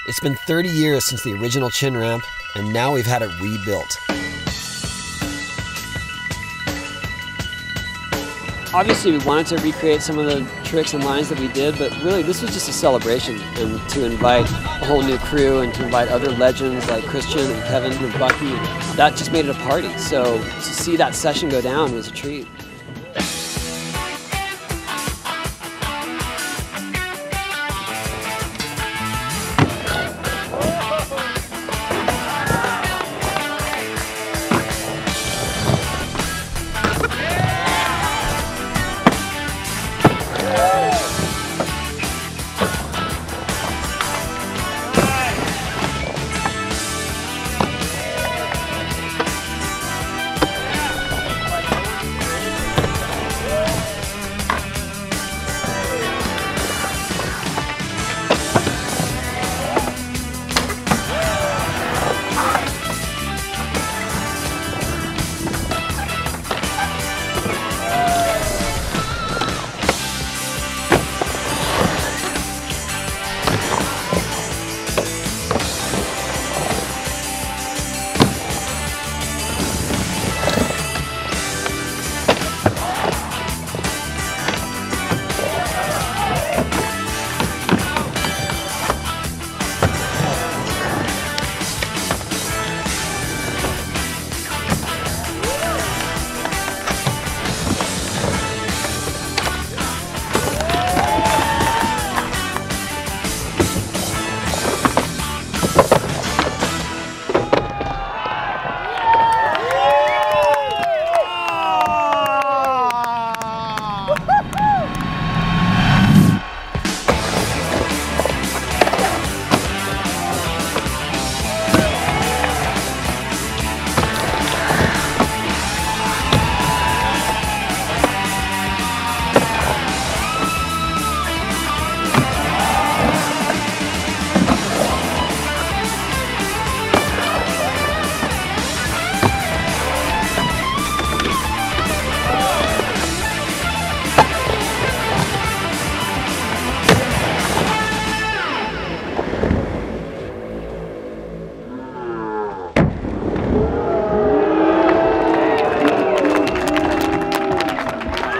It's been 30 years since the original chin ramp, and now we've had it rebuilt. Obviously, we wanted to recreate some of the tricks and lines that we did, but really this was just a celebration and to invite a whole new crew and to invite other legends like Christian and Kevin and Bucky. That just made it a party. So to see that session go down was a treat.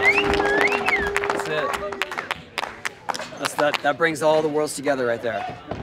That brings all the worlds together right there.